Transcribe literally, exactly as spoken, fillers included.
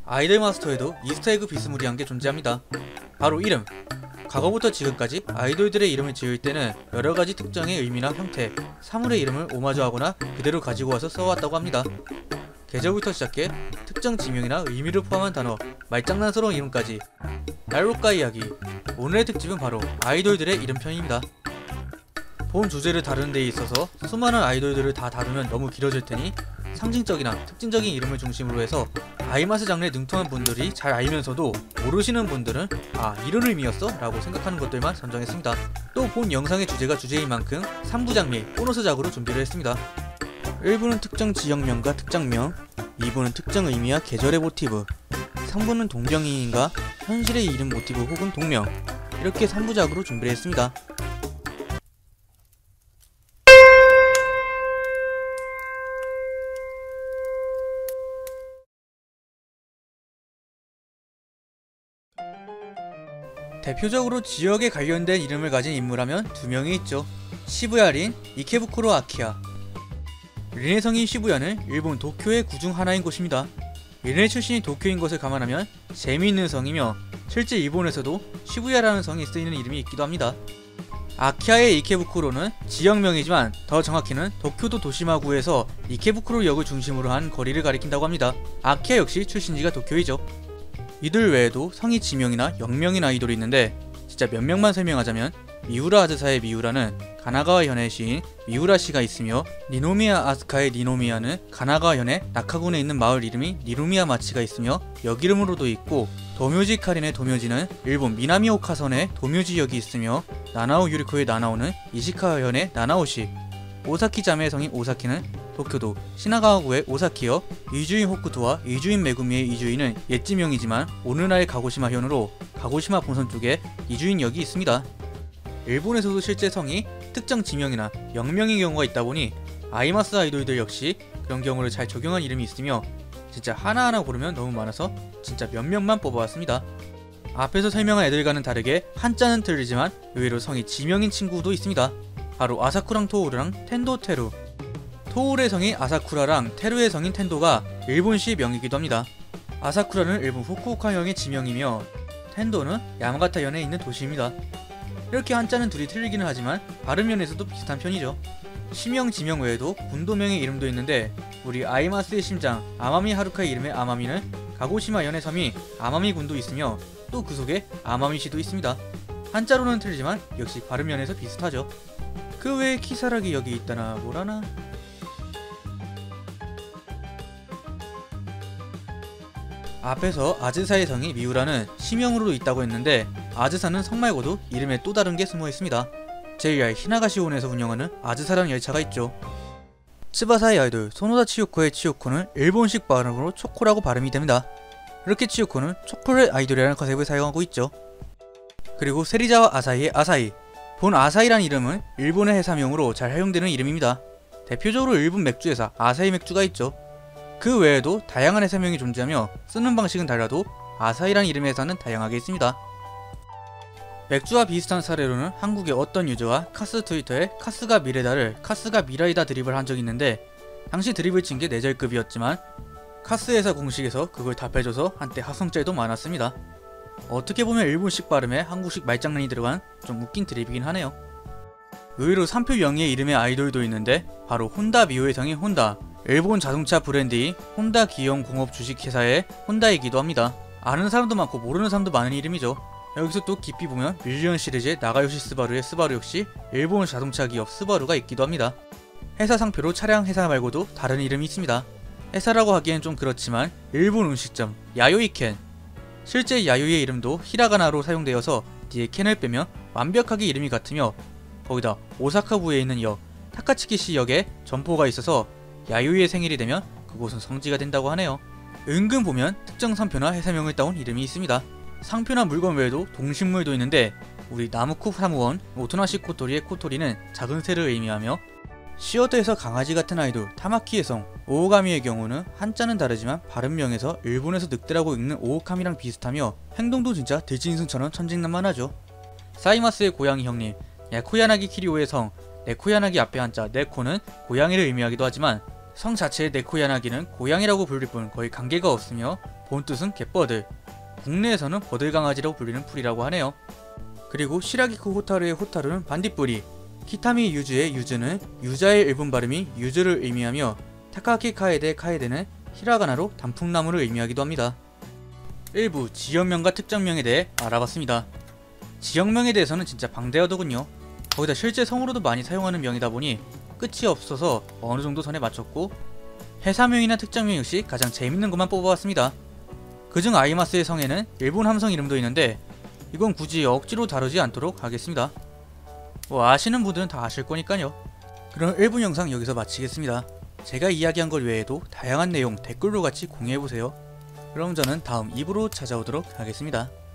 아이돌 마스터에도 이스터에그 비스무리한 게 존재합니다. 바로 이름. 과거부터 지금까지 아이돌들의 이름을 지을 때는 여러가지 특정의 의미나 형태, 사물의 이름을 오마주하거나 그대로 가지고 와서 써왔다고 합니다. 계절부터 시작해 특정 지명이나 의미를 포함한 단어, 말장난스러운 이름까지. 날로가 이야기. 오늘의 특집은 바로 아이돌들의 이름편입니다. 본 주제를 다루는 데 있어서 수많은 아이돌들을 다 다루면 너무 길어질 테니 상징적이나 특징적인 이름을 중심으로 해서 아이마스 장르에 능통한 분들이 잘 알면서도 모르시는 분들은 아 이런 의미였어? 라고 생각하는 것들만 선정했습니다. 또 본 영상의 주제가 주제인 만큼 삼 부 장미 보너스작으로 준비를 했습니다. 일 부는 특정 지역명과 특정명, 이 부는 특정 의미와 계절의 모티브, 삼 부는 동경이인과 현실의 이름 모티브 혹은 동명, 이렇게 삼 부작으로 준비를 했습니다. 대표적으로 지역에 관련된 이름을 가진 인물하면 두 명이 있죠. 시부야 린, 이케부쿠로 아키야. 린의 성인 시부야는 일본 도쿄의 구 중 하나인 곳입니다. 린의 출신이 도쿄인 것을 감안하면 재미있는 성이며 실제 일본에서도 시부야라는 성이 쓰이는 이름이 있기도 합니다. 아키야의 이케부쿠로는 지역명이지만 더 정확히는 도쿄도 도시마구에서 이케부쿠로 역을 중심으로 한 거리를 가리킨다고 합니다. 아키야 역시 출신지가 도쿄이죠. 이들 외에도 성이 지명이나 영명인 아이돌이 있는데 진짜 몇 명만 설명하자면 미우라 아즈사의 미우라는 가나가와 현의 시인 미우라시가 있으며 니노미야 아스카의 니노미야는 가나가와 현의 나카군에 있는 마을 이름이 니노미야 마치가 있으며 역 이름으로도 있고 도묘지 카린의 도묘지는 일본 미나미 오카선의 도묘지역이 있으며 나나오 유리코의 나나오는 이시카와 현의 나나오시, 오사키 자매의 성인 오사키는 도쿄도 시나가와구의 오사키역, 이주인 호쿠토와 이주인 메구미의 이주인은 옛지명이지만 오늘날의 가고시마 현으로 가고시마 본선 쪽에 이주인역이 있습니다. 일본에서도 실제 성이 특정 지명이나 영명인 경우가 있다 보니 아이마스 아이돌들 역시 그런 경우를 잘 적용한 이름이 있으며 진짜 하나하나 고르면 너무 많아서 진짜 몇 명만 뽑아왔습니다. 앞에서 설명한 애들과는 다르게 한자는 틀리지만 의외로 성이 지명인 친구도 있습니다. 바로 아사쿠랑 토오르랑 텐도 테루. 토오르의 성인 아사쿠라랑 테루의 성인 텐도가 일본시 명이기도 합니다. 아사쿠라는 일본 후쿠오카현의 지명이며 텐도는 야마가타현에 있는 도시입니다. 이렇게 한자는 둘이 틀리기는 하지만 발음 면에서도 비슷한 편이죠. 시명 지명 외에도 군도명의 이름도 있는데 우리 아이마스의 심장 아마미 하루카의 이름의 아마미는 가고시마현의 섬이 아마미군도 있으며 또 그 속에 아마미시도 있습니다. 한자로는 틀리지만 역시 발음 면에서 비슷하죠. 그 외에 키사라기 역이 있다나 뭐라나. 앞에서 아즈사의 성이 미우라는 시명으로도 있다고 했는데 아즈사는 성 말고도 이름에 또 다른 게 숨어 있습니다. 제이알 히나가시온에서 운영하는 아즈사라는 열차가 있죠. 츠바사의 아이돌 소노다 치요코의 치요코는 일본식 발음으로 초코라고 발음이 됩니다. 이렇게 치요코는 초콜릿 아이돌이라는 컨셉을 사용하고 있죠. 그리고 세리자와 아사히의 아사히. 본 아사히란 이름은 일본의 회사명으로 잘 사용되는 이름입니다. 대표적으로 일본 맥주회사 아사히 맥주가 있죠. 그 외에도 다양한 회사명이 존재하며 쓰는 방식은 달라도 아사히란 이름의 회사는 다양하게 있습니다. 맥주와 비슷한 사례로는 한국의 어떤 유저가 카스 트위터에 카스가 미래다를 카스가 미라이다 드립을 한 적이 있는데 당시 드립을 친 게 내절급이었지만 카스 회사 공식에서 그걸 답해줘서 한때 하성짤도 많았습니다. 어떻게 보면 일본식 발음에 한국식 말장난이 들어간 좀 웃긴 드립이긴 하네요. 의외로 삼표 명의의 이름의 아이돌도 있는데 바로 혼다 미호의 성인 혼다, 일본 자동차 브랜드인 혼다 기영 공업 주식회사의 혼다이기도 합니다. 아는 사람도 많고 모르는 사람도 많은 이름이죠. 여기서 또 깊이 보면 밀리언 시리즈의 나가요시 스바루의 스바루 역시 일본 자동차 기업 스바루가 있기도 합니다. 회사 상표로 차량 회사 말고도 다른 이름이 있습니다. 회사라고 하기엔 좀 그렇지만 일본 음식점 야요이켄. 실제 야요이의 이름도 히라가나로 사용되어서 뒤에 켄을 빼면 완벽하게 이름이 같으며 거기다 오사카부에 있는 역 타카츠키시 역에 점포가 있어서 야요이의 생일이 되면 그곳은 성지가 된다고 하네요. 은근 보면 특정 상표나 회사명을 따온 이름이 있습니다. 상표나 물건 외에도 동식물도 있는데 우리 나무코 사무원 오토나시 코토리의 코토리는 작은 새를 의미하며 시어터에서 강아지 같은 아이돌 타마키의 성 오오가미의 경우는 한자는 다르지만 발음명에서 일본에서 늑대라고 읽는 오오카미랑 비슷하며 행동도 진짜 들짐승처럼 천진난만하죠. 사이마스의 고양이 형님 야코야나기 키리오의 성 네코야나기 앞에 한자 네코는 고양이를 의미하기도 하지만 성 자체의 네코야나기는 고양이라고 불릴 뿐 거의 관계가 없으며 본뜻은 갯버들, 국내에서는 버들강아지라고 불리는 풀이라고 하네요. 그리고 시라기쿠 호타루의 호타루는 반딧불이, 키타미 유즈의 유즈는 유자의 일본 발음이 유즈를 의미하며 타카키 카에데 카에데는 히라가나로 단풍나무를 의미하기도 합니다. 일부 지역명과 특정명에 대해 알아봤습니다. 지역명에 대해서는 진짜 방대하더군요. 거기다 실제 성으로도 많이 사용하는 명이다 보니 끝이 없어서 어느정도 선에 맞췄고, 회사명이나 특정명 역시 가장 재밌는 것만 뽑아봤습니다. 그중 아이마스의 성에는 일본 함성 이름도 있는데 이건 굳이 억지로 다루지 않도록 하겠습니다. 뭐 아시는 분들은 다 아실 거니까요. 그럼 일 부 영상 여기서 마치겠습니다. 제가 이야기한 것 외에도 다양한 내용 댓글로 같이 공유해보세요. 그럼 저는 다음 이 부로 찾아오도록 하겠습니다.